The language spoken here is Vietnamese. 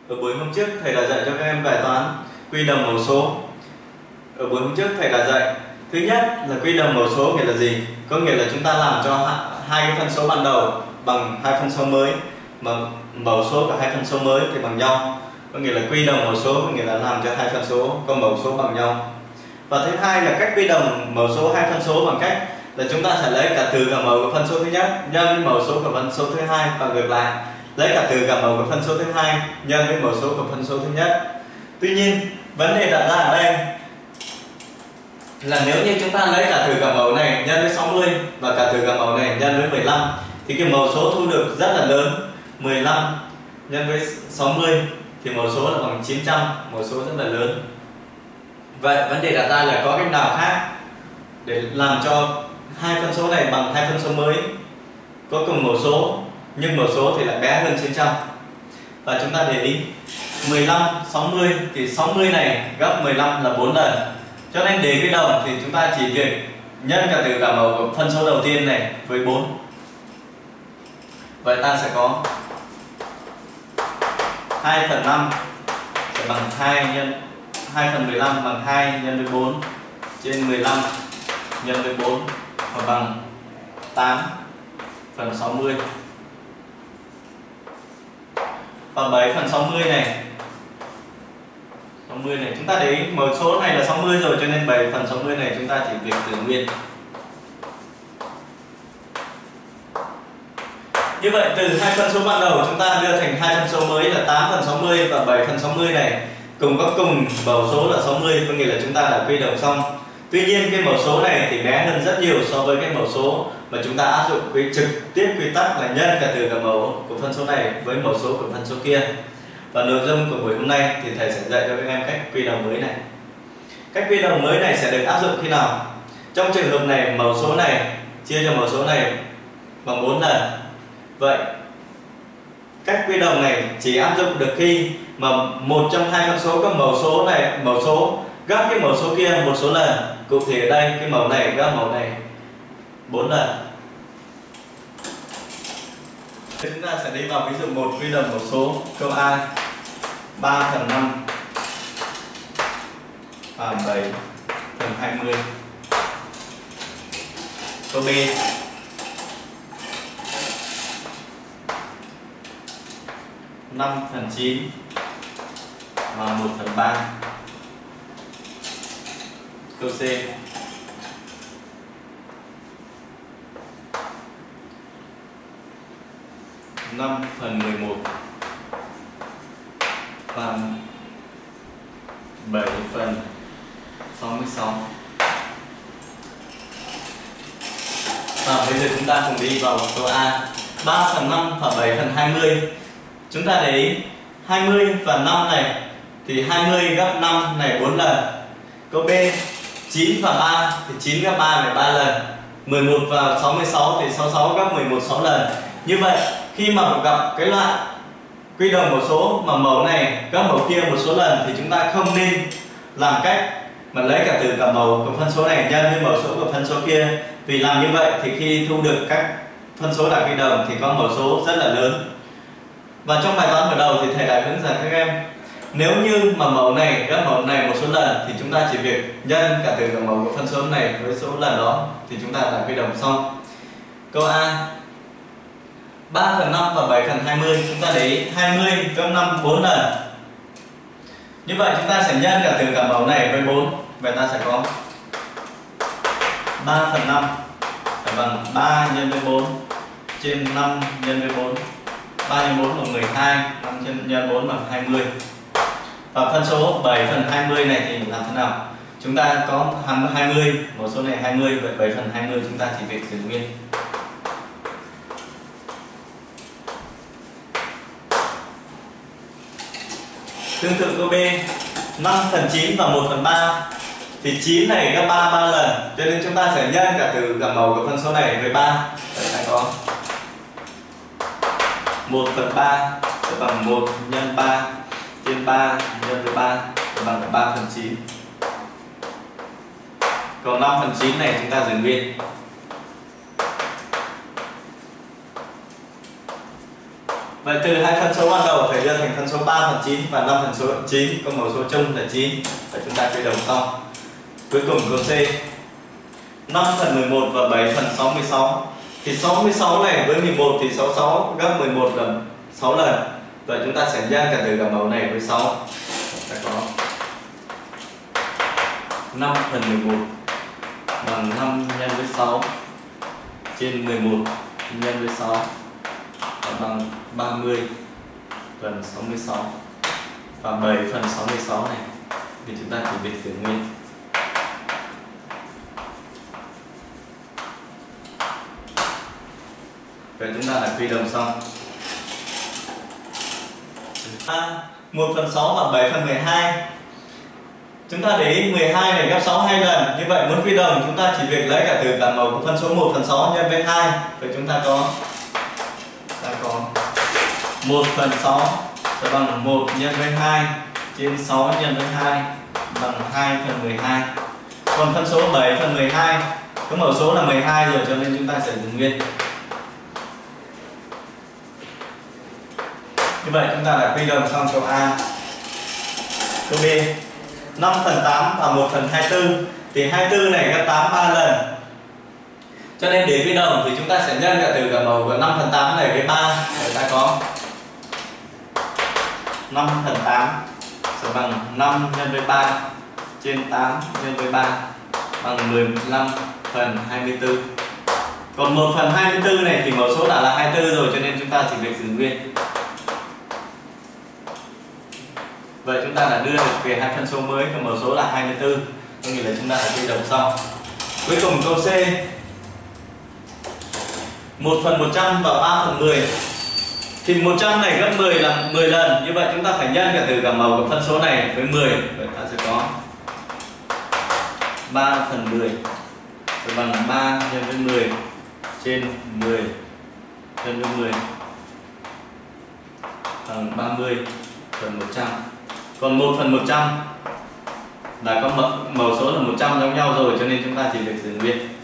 Ở buổi hôm trước thầy đã dạy cho các em bài toán quy đồng mẫu số. Ở buổi hôm trước thầy đã dạy thứ nhất là quy đồng mẫu số nghĩa là gì? Có nghĩa là chúng ta làm cho hai cái phân số ban đầu bằng hai phân số mới, mà mẫu số của hai phân số mới thì bằng nhau. Có nghĩa là quy đồng mẫu số có nghĩa là làm cho hai phân số có mẫu số bằng nhau. Và thứ hai là cách quy đồng mẫu số hai phân số bằng cách là chúng ta sẽ lấy cả từ cả mẫu của phân số thứ nhất nhân với mẫu số của phân số thứ hai, và ngược lại lấy cả từ cả mẫu của phân số thứ hai nhân với mẫu số của phân số thứ nhất. Tuy nhiên vấn đề đặt ra ở đây là nếu như chúng ta lấy cả từ cả mẫu này nhân với 60 và cả từ cả mẫu này nhân với 15 thì cái mẫu số thu được rất là lớn. 15 nhân với 60 thì mẫu số là bằng 900, mẫu số rất là lớn. Vậy vấn đề đặt ra là có cách nào khác để làm cho hai phân số này bằng hai phân số mới có cùng mẫu số nhưng mẫu số thì lại bé hơn 900. Và chúng ta để ý 15, 60 thì 60 này gấp 15 là 4 lần. Cho nên để quy đồng thì chúng ta chỉ việc nhân cả từ cả mẫu của phân số đầu tiên này với 4. Vậy ta sẽ có 2 phần 5 sẽ bằng 2 phần 15 bằng 2 nhân với 4 trên 15 nhân với 4 và bằng 8 phần 60. Và 7 phần 60 này chúng ta để ý mẫu số này là 60 rồi, cho nên 7 phần 60 này chúng ta chỉ việc giữ nguyên. Như vậy từ hai phân số ban đầu chúng ta đưa thành hai phân số mới là 8 phần 60 và 7 phần 60 này cùng có cùng mẫu số là 60, có nghĩa là chúng ta đã quy đồng xong. Tuy nhiên cái mẫu số này thì bé hơn rất nhiều so với cái mẫu số mà chúng ta áp dụng trực tiếp quy tắc là nhân cả từ cả mẫu của phân số này với mẫu số của phân số kia. Và nội dung của buổi hôm nay thì thầy sẽ dạy cho các em cách quy đồng mới này. Cách quy đồng mới này sẽ được áp dụng khi nào? Trong trường hợp này mẫu số này chia cho mẫu số này bằng 4 lần. Vậy cách quy đồng này chỉ áp dụng được khi mà một trong hai phân số có mẫu số gấp cái mẫu số kia một số lần. Cụ thể ở đây cái mẫu này gấp mẫu này 4 lần. Chúng ta sẽ đi vào ví dụ 1 quy đồng mẫu số. Câu A 3 phần 5 và 7 phần 20. Câu B 5 phần 9 và 1 phần 3. Câu C 5 phần 11 và 7 phần 66. Và bây giờ chúng ta cùng đi vào câu A 3 phần 5 và 7 phần 20. Chúng ta để ý 20 và 5 này thì 20 gấp 5 này 4 lần. Câu B 9 và 3 thì 9 gấp 3 này 3 lần. 11 và 66 thì 66 gấp 11 6 lần. Như vậy khi mà gặp cái loại quy đồng mẫu số mà mẫu này gấp mẫu kia một số lần thì chúng ta không nên làm cách mà lấy cả từ cả mẫu của phân số này nhân với mẫu số của phân số kia. Vì làm như vậy thì khi thu được các phân số đại quy đồng thì có mẫu số rất là lớn. Và trong bài toán mở đầu thì thầy đã hướng dẫn các em nếu như mà mẫu này gấp mẫu này một số lần thì chúng ta chỉ việc nhân cả từ cả mẫu của phân số này với số lần đó thì chúng ta đã quy đồng xong. Câu A 3 phần 5 và 7 phần 20. Chúng ta để ý 20 gấp 5 4 lần. Như vậy chúng ta sẽ nhân cả từ cả mẫu này với 4. Vậy ta sẽ có 3 phần 5 phải bằng 3 nhân với 4 trên 5 nhân với 4. 3 nhân 4 bằng 12, 5 nhân 4 bằng 20. Và phân số 7 phần 20 này thì làm thế nào? Chúng ta có 20, mẫu số này 20, vậy 7 phần 20 chúng ta chỉ việc giữ nguyên. Tương tự câu B 5 phần 9 và 1 phần 3 thì 9 này gấp 3 lần, cho nên chúng ta sẽ nhân cả từ cả mẫu của phân số này với 3. Vậy ta có 1 phần 3 sẽ bằng 1 nhân 3 trên 3 nhân với 3 sẽ bằng 3 phần 9. Còn 5 phần 9 này chúng ta giữ nguyên. Vậy từ hai phân số ban đầu phải đưa thành phân số 3 phần 9 và 5 phần số 9, có mẫu số chung là 9. Vậy chúng ta quy đồng xong. Cuối cùng câu C. 5 phần 11 và 7 phần 66. Thì 66 này với 11 thì 66 gấp 11 là 6 lần. Vậy chúng ta sẽ nhân cả từ cả mẫu này với 6. Ta có 5 phần 11 bằng 5 nhân với 6 trên 11 nhân với 6 bằng 30 phần 66. Và 7 phần 66 này thì chúng ta chỉ việc giữ nguyên. Vậy chúng ta đã quy đồng xong. 1 phần 6 và 7 phần 12. Chúng ta để ý 12 này gấp 6 2 lần. Như vậy muốn quy đồng chúng ta chỉ việc lấy cả từ cả mẫu của phân số 1 phần 6 nhân với 2. Vậy chúng ta có 1 phần 6 sẽ bằng 1 nhân với 2 trên 6 nhân với 2 bằng 2 phần 12. Còn phân số 7 phần 12 có mẫu số là 12 rồi cho nên chúng ta sẽ giữ nguyên. Như vậy chúng ta đã quy đồng xong câu A. Câu B. 5 phần 8 và 1 phần 24. Thì 24 này gấp 8 3 lần. Cho nên để quy đồng thì chúng ta sẽ nhân cả từ cả mẫu của 5 phần 8 này với 3. Vậy ta có 5 phần 8 sẽ bằng 5 nhân với 3 trên 8 nhân với 3 bằng 15 phần 24. Còn 1 phần 24 này thì mẫu số đã là 24 rồi cho nên chúng ta chỉ việc giữ nguyên. Vậy chúng ta đã đưa được về hai phân số mới và mẫu số là 24. Có nghĩa là chúng ta đã quy đồng xong. Cuối cùng câu C. 1 phần 100 và 3 phần 10. Thì 100 này gấp 10 là 10 lần. Như vậy chúng ta phải nhân cả từ cả mẫu của phân số này với 10. Vậy ta sẽ có 3 phần 10 sẽ bằng 3 nhân với 10 trên 10 nhân với 10 bằng 30 phần 100. Còn 1 phần 100 đã có mẫu số là 100 giống nhau rồi cho nên chúng ta chỉ việc giữ nguyên.